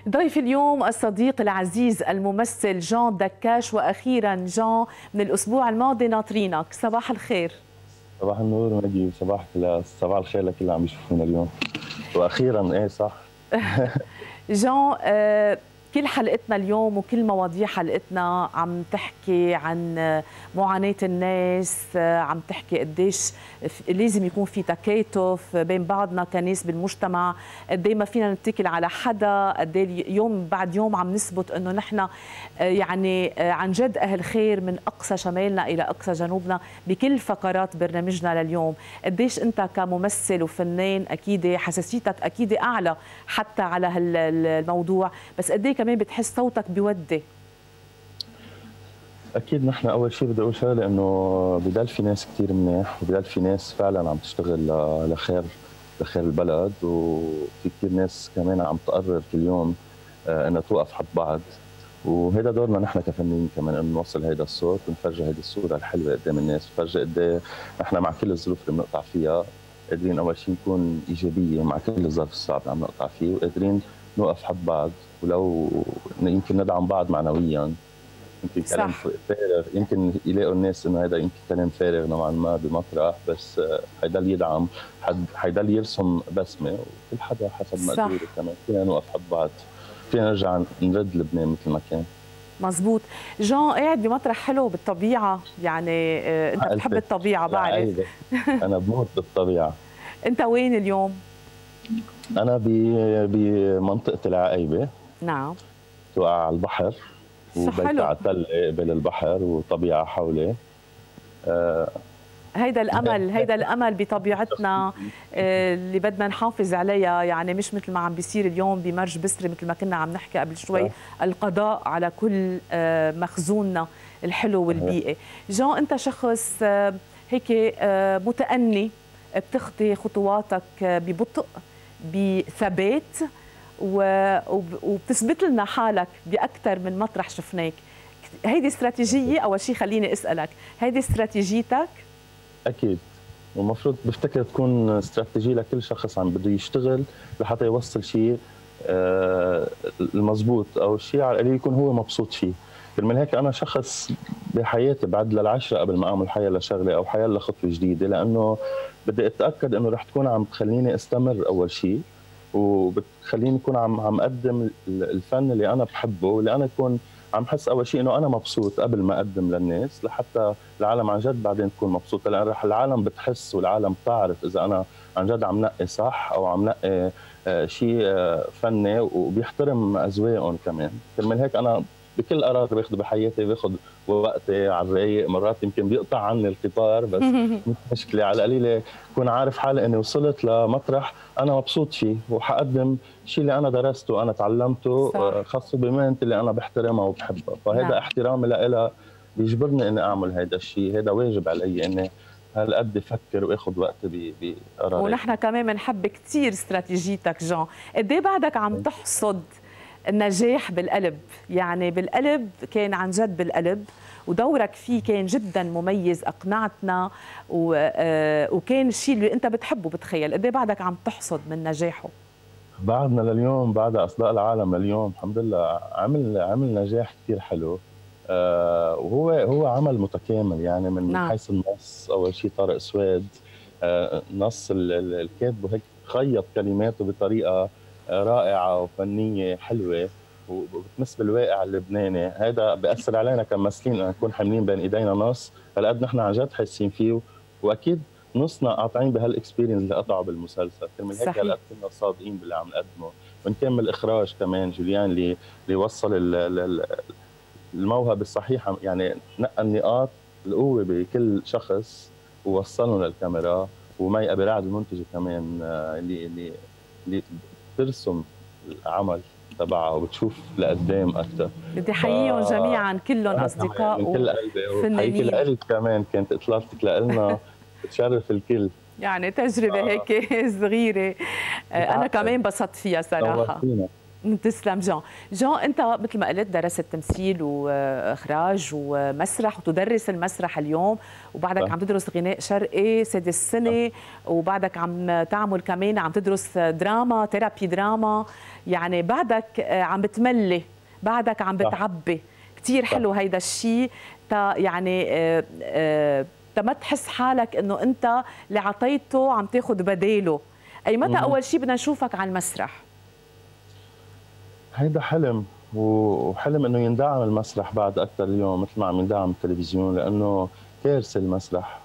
ضيف اليوم الصديق العزيز الممثل جان دكاش. واخيرا جان، من الاسبوع الماضي ناطرينك. صباح الخير. صباح النور مجدي، صباح الخير لكل اللي عم يشوفونا اليوم. واخيرا ايه صح. جان، كل حلقتنا اليوم وكل مواضيع حلقتنا عم تحكي عن معاناة الناس، عم تحكي قديش لازم يكون في تكاتف بين بعضنا كناس بالمجتمع، قد ما فينا نتكل على حدا، قد يوم بعد يوم عم نثبت انه نحن يعني عن جد اهل خير من اقصى شمالنا الى اقصى جنوبنا بكل فقرات برنامجنا لليوم. قديش انت كممثل وفنان اكيد حساسيتك اكيد اعلى حتى على هالموضوع، بس قد كمان بتحس صوتك بيودي؟ اكيد نحن اول شيء بدي اقول شغله، انه بضل في ناس كثير منيح، وبضل في ناس فعلا عم تشتغل لخير البلد، وفي كثير ناس كمان عم تقرر كل يوم انها توقف حد بعض، وهذا دورنا نحن كفنانين كمان، انه نوصل هذا الصوت ونفرجي هذه الصوره الحلوه قدام الناس، ونفرجي قد ايه نحن مع كل الظروف اللي بنقطع فيها قادرين اول شيء نكون ايجابيه مع كل الظرف الصعب اللي عم نقطع فيه، وقادرين نوقف حد بعض، ولو يمكن ندعم بعض معنويا. يمكن كلام فارغ، يمكن يلاقوا الناس انه هذا يمكن كلام فارغ نوعا ما بمطرح، بس حيضل يدعم، حيضل يرسم بسمه، وكل حدا حسب مقدوره كمان فينا نوقف حد بعض، فينا نرجع نرد لبنان مثل ما كان. مزبوط. جان قاعد بمطرح حلو بالطبيعه، يعني انت بتحب الطبيعه بعرف. انا بموت بالطبيعه. انت وين اليوم؟ انا بمنطقه العقيبه. نعم. توقع على البحر، وبيت على تل قبل البحر، وطبيعه حولي. هيدا الامل بطبيعتنا اللي بدنا نحافظ عليها، يعني مش مثل ما عم بيصير اليوم بمرج بسري مثل ما كنا عم نحكي قبل شوي، القضاء على كل مخزوننا الحلو والبيئي. جان، انت شخص هيك متأني، بتخطي خطواتك ببطء بثبات، وبتثبت لنا حالك باكثر من مطرح شفناك. هيدي استراتيجيه. اول شيء خليني اسالك، هيدي استراتيجيتك؟ اكيد، والمفروض بفتكر تكون استراتيجيه لكل شخص عم بده يشتغل لحتى يوصل شيء المضبوط، او شيء على القليل يكون هو مبسوط فيه. من هيك انا شخص بحياتي بعد للعشرة قبل ما اعمل حياه لشغله او حياه لخطوه جديده، لانه بدي اتاكد انه رح تكون عم تخليني استمر اول شيء، وبتخليني اكون عم اقدم الفن اللي انا بحبه، واللي انا اكون عم حس اول شيء انه انا مبسوط قبل ما اقدم للناس، لحتى العالم عن جد بعدين تكون مبسوطه، لان رح العالم بتحس والعالم بتعرف اذا انا عن جد عم نقي صح او عم نقي شيء فني وبيحترم اذواقهم كمان. من هيك انا بكل قرار باخذه بحياتي باخذ وقتي على الرايق، مرات يمكن بيقطع عني القطار، بس مش مشكله، على القليله كون عارف حالي اني وصلت لمطرح انا مبسوط فيه، وحقدم شيء اللي انا درسته وانا تعلمته خاصه بمهنتي اللي انا بحترمها وبحبها، فهذا احترامي لها بيجبرني اني اعمل هذا الشيء، هذا واجب علي اني هالقد افكر واخذ وقتي بقراري. ونحن كمان بنحب كثير استراتيجيتك جان. قد ايه بعدك عم تحصد النجاح بالقلب؟ يعني بالقلب كان عن جد بالقلب، ودورك فيه كان جدا مميز، اقنعتنا، وكان الشيء اللي انت بتحبه. بتخيل قد ايه بعدك عم تحصد من نجاحه؟ بعدنا لليوم، بعد اصداء العالم لليوم الحمد لله عمل نجاح كثير حلو، وهو عمل متكامل، يعني من حيث النص. اول شيء طارق سويد نص الكاتب هيك خيط كلماته بطريقه رائعه وفنيه حلوه وبتمس بالواقع اللبناني، هذا بياثر علينا كممثلين ان نكون حاملين بين ايدينا نص هالقد نحن عن جد حاسين فيه، واكيد نصنا قاطعين بهالاكسبيرينس اللي قطعوا بالمسلسل، كرمال هيك هالقد كنا صادقين باللي عم نقدمه. ونكمل اخراج كمان جوليان اللي وصل الموهبه الصحيحه، يعني نقى النقاط القوه بكل شخص ووصلهم للكاميرا، ومي ابي رعد المنتجه كمان اللي ترسم العمل تبعها وبتشوف لقدام اكثر. بدي احييهم جميعا كلهم اصدقاء من كل قلبي، وحييكي لك كمان، كانت اطلالتك لنا بتشرف الكل، يعني تجربه هيك صغيره انا كمان انبسطت فيها صراحه. تسلم جان. جان، انت مثل ما قلت درست تمثيل واخراج ومسرح وتدرس المسرح اليوم، وبعدك عم تدرس غناء شرقي سادس سنه، وبعدك عم تعمل كمان عم تدرس دراما، ثيرابي دراما، يعني بعدك عم بتملي، بعدك عم بتعبي. كثير حلو هيدا الشيء، يعني ما تحس حالك انه انت اللي عطيته عم تاخذ بداله. اي متى اول شيء بدنا نشوفك على المسرح؟ هيدا حلم، وحلم انه يندعم المسرح بعد اكثر اليوم مثل ما عم يندعم التلفزيون، لانه كارثه المسرح.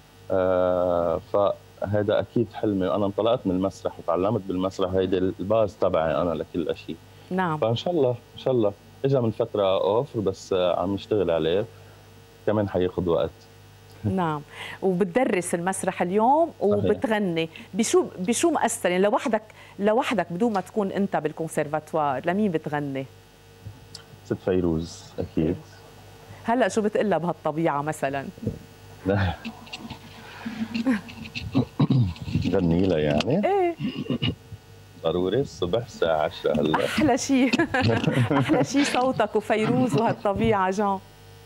فهذا اكيد حلمي، وانا انطلقت من المسرح وتعلمت بالمسرح، هيدي الباز تبعي انا لكل شيء. نعم. فان شاء الله ان شاء الله اجى من فتره اوفر، بس عم نشتغل عليه، كمان حياخذ وقت. نعم. وبتدرس المسرح اليوم وبتغني. بشو مأثر يعني لوحدك بدون ما تكون انت بالكونسرفاتوار، لمين بتغني؟ ست فيروز اكيد. هلا شو بتقلها بهالطبيعه مثلا؟ غني لها يعني؟ ايه ضروري الصبح الساعة 10 هلا. احلى شيء احلى شيء صوتك وفيروز وهالطبيعه جان.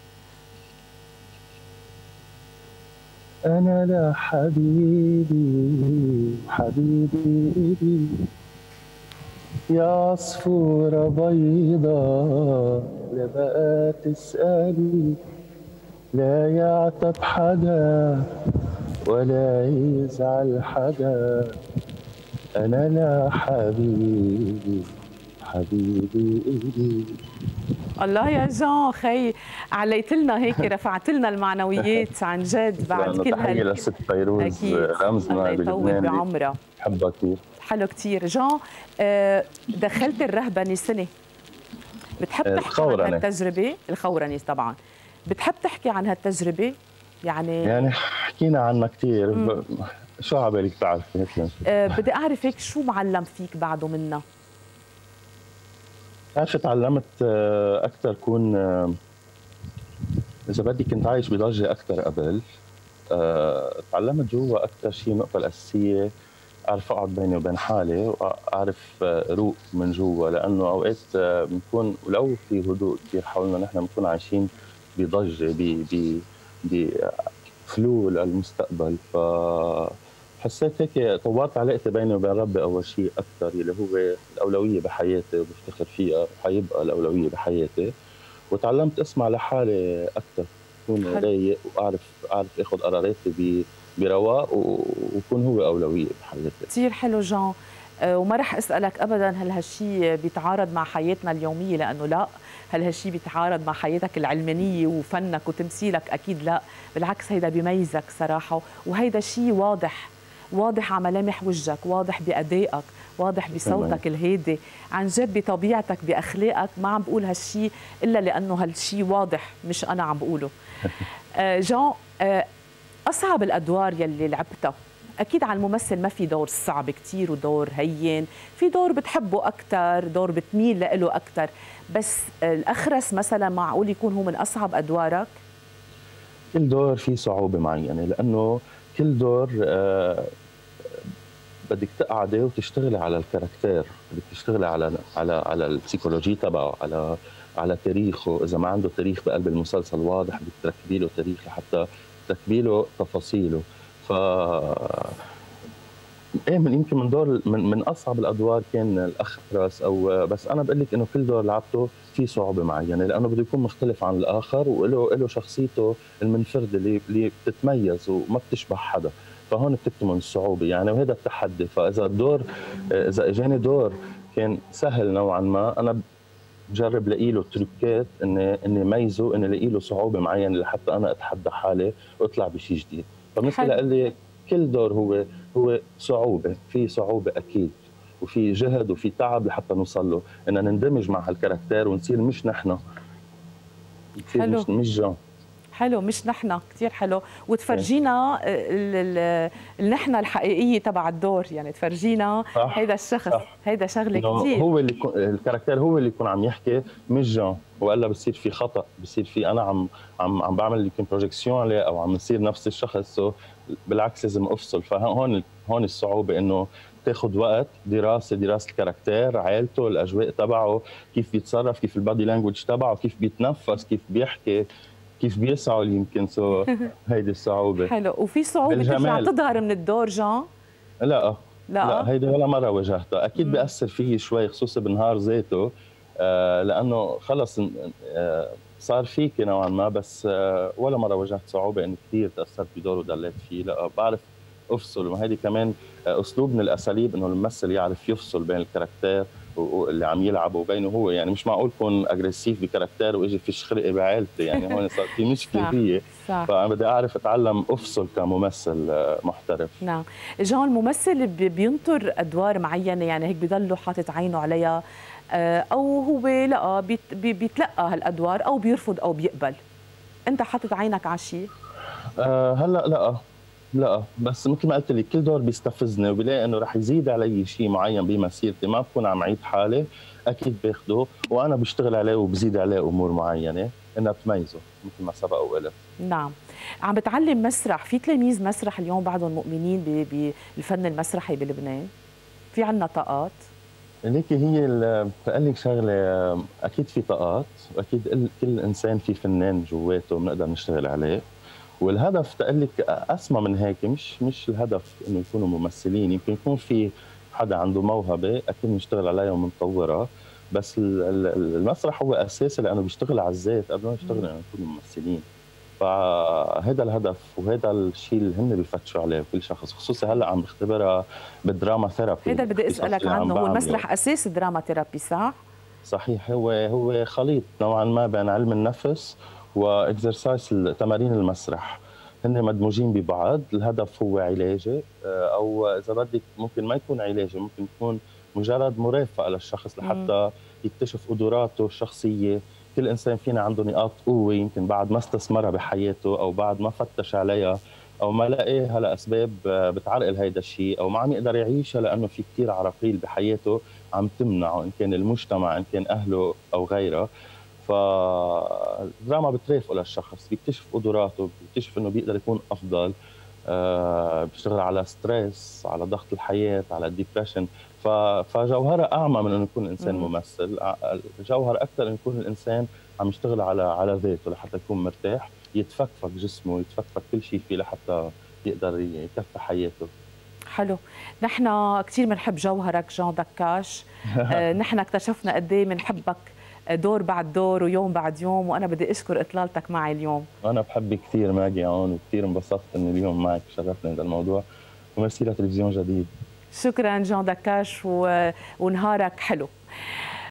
أنا لا حبيبي حبيبي يا عصفورة بيضة، لا بقى تسألي، لا يعتب حدا ولا يزعل حدا، أنا لا حبيبي حبيبي. الله يا جان، خي عليت لنا هيك، رفعت لنا المعنويات عن جد بعد كل تحية لست فيروز، رمزنا بلبنان. بعمرها بحبها كثير. حلو كثير. جان، دخلت الرهبنه سنه، بتحب تحكي عن هالتجربه؟ الخورني طبعا. بتحب تحكي عن هالتجربه؟ يعني حكينا عنها كثير. شو عبالك تعرفي مثلا؟ بدي اعرف هيك شو معلم فيك بعده منا؟ عرفت تعلمت اكثر كون، اذا بدي كنت عايش بضجه اكثر قبل. تعلمت جوا اكثر شيء، النقطه الاساسيه اعرف اقعد بيني وبين حالي، واعرف روق من جوا، لانه اوقات بنكون ولو في هدوء كثير حولنا، نحن بنكون عايشين بضجه بفلو للمستقبل. حسيت هيك طورت علاقتي بيني وبين ربي اول شيء اكثر، اللي هو الاولويه بحياتي وبفتخر فيها وحيبقى الاولويه بحياتي. وتعلمت اسمع لحالي اكثر، اكون رايق واعرف اخذ قراراتي برواق، ويكون هو اولويه بحياتي. كثير حلو جان. وما رح اسالك ابدا هل هالشيء بيتعارض مع حياتنا اليوميه، لانه لا. هل هالشيء بيتعارض مع حياتك العلمانيه وفنك وتمثيلك؟ اكيد لا، بالعكس هيدا بيميزك صراحه، وهيدا شيء واضح على ملامح وجهك، واضح بأدائك، واضح بصوتك الهادي، عن جد بطبيعتك بأخلاقك. ما عم بقول هالشيء إلا لأنه هالشيء واضح، مش أنا عم بقوله. جان، أصعب الأدوار يلي لعبتها، أكيد على الممثل ما في دور صعب كتير ودور هين، في دور بتحبه أكتر، دور بتميل له أكتر، بس الأخرس مثلا معقول يكون هو من أصعب أدوارك؟ كل دور فيه صعوبة معينة، لأنه كل دور بدك تقعدي وتشتغلي على الكاركتير، بدك تشتغلي على البسيكولوجي تبعه، على تاريخه. اذا ما عنده تاريخ بقلب المسلسل واضح، بدك تركبي له تاريخ لحتى تركبي له تفاصيله. ف يمكن من دور من اصعب الادوار كان الاخرس، او بس انا بقول لك انه كل دور لعبته في صعوبه معينه، لانه بده يكون مختلف عن الاخر، وله شخصيته المنفرده اللي بتتميز وما بتشبه حدا. فهون بتكمن الصعوبه يعني، وهذا التحدي. اذا اجاني دور كان سهل نوعا ما، انا بجرب لاقي له تريكات اني ميزه، اني لاقي له صعوبه معينه لحتى انا اتحدى حالي واطلع بشيء جديد. فمثل قال لي كل دور هو صعوبه، في صعوبه اكيد، وفي جهد وفي تعب لحتى نوصل له، ان نندمج مع هالكاركتير ونصير مش نحن، نصير مش جان. حلو، مش نحن، كثير حلو. وتفرجينا النحن الحقيقيه تبع الدور، يعني تفرجينا هيدا الشخص. هيدا شغله كثير، هو اللي الكاركتير هو اللي يكون عم يحكي مش جان، والا بصير في خطا، بصير في انا عم بعمل يمكن بروجيكسيون عليه، او عم يصير نفس الشخص. بالعكس لازم افصل. فهون الصعوبه انه تاخذ وقت دراسه الكاركتير، عائلته، الاجواء تبعه، كيف بيتصرف، كيف البادي لانجوج تبعه، كيف بيتنفس، كيف بيحكي، كيف بيسعل يمكن. هيدي الصعوبه. حلو. وفي صعوبه ترجع تظهر من الدور جان؟ لا لا هيدي ولا مره واجهتها. اكيد بياثر فيي شوي خصوصي بالنهار ذاته، لانه خلص صار فيكي نوعا ما، بس ولا مره واجهت صعوبه اني كثير تاثرت بدور وضليت فيه. لا بعرف افصل. وهذه كمان اسلوب من الاساليب انه الممثل يعرف يفصل بين الكاركتير واللي عم يلعبه وبينه هو. يعني مش معقول كون اجريسيف بكاركتير واجي فيش خلقي بعائلتي، يعني هون صار في مشكله فيي. فانا بدي اعرف اتعلم افصل كممثل محترف. نعم. جان، الممثل بينطر ادوار معينه، يعني هيك بضله حاطط عينه عليها، او هو لا بيتلقى هالادوار او بيرفض او بيقبل؟ انت حاطط عينك على شيء؟ هلا لا، بس مثل ما قلت لك كل دور بيستفزني وبلاقي انه رح يزيد علي شيء معين بمسيرتي، ما بكون عم عيد حالي، اكيد باخده وانا بشتغل عليه وبزيد عليه امور معينه انها تميزه مثل ما سبق وقلت. نعم. عم بتعلم مسرح، في تلاميذ مسرح اليوم بعضهم مؤمنين بالفن المسرحي بلبنان؟ في عندنا طاقات؟ ليكي هي بقول لك شغله، اكيد في طاقات، واكيد كل انسان في فنان جواته بنقدر نشتغل عليه. والهدف تقول لك اسمى من هيك، مش الهدف انه يكونوا ممثلين. يمكن يكون في حدا عنده موهبه اكيد بنشتغل عليها وبنطورها، بس المسرح هو اساسي لانه بيشتغل على الذات قبل ما يشتغل انه يكونوا ممثلين. فهذا الهدف وهذا الشيء اللي هن بيفتشوا عليه كل شخص، خصوصي هلا عم بختبرها بالدراما ثيرابي. هذا اللي بدي اسالك عنه، هو المسرح اساس دراما ثيرابي صح؟ صحيح. هو خليط نوعا ما بين علم النفس واكزرسايز تمارين المسرح، هن مدموجين ببعض. الهدف هو علاجي، او اذا بدك ممكن ما يكون علاجي، ممكن يكون مجرد مرافقه للشخص لحتى يكتشف قدراته الشخصيه. كل انسان فينا عنده نقاط قوه يمكن بعد ما استثمرها بحياته، او بعد ما فتش عليها، او ما لقاها لاسباب بتعرقل هيدا الشيء، او ما عم يقدر يعيشها لانه في كثير عراقيل بحياته عم تمنعه، ان كان المجتمع، ان كان اهله او غيره. فالدراما بترافقه للشخص، بيكتشف قدراته، بيكتشف انه بيقدر يكون افضل، بيشتغل على ستريس، على ضغط الحياه، على الديبرشن. فجوهرها اعمى من انه يكون الانسان ممثل، جوهر اكثر انه يكون الانسان عم يشتغل على ذاته لحتى يكون مرتاح، يتفكفك جسمه، يتفكفك كل شيء فيه لحتى يقدر يكفي حياته. حلو. نحن كثير بنحب جوهرك جان دكاش. نحن اكتشفنا قد ايه بنحبك دور بعد دور ويوم بعد يوم، وانا بدي اشكر اطلالتك معي اليوم. انا بحبك كثير ماجي عون، وكثير انبسطت اني اليوم معك، شرفني هذا الموضوع، وميرسي لتلفزيون جديد. شكرا جان دكاش ونهارك حلو.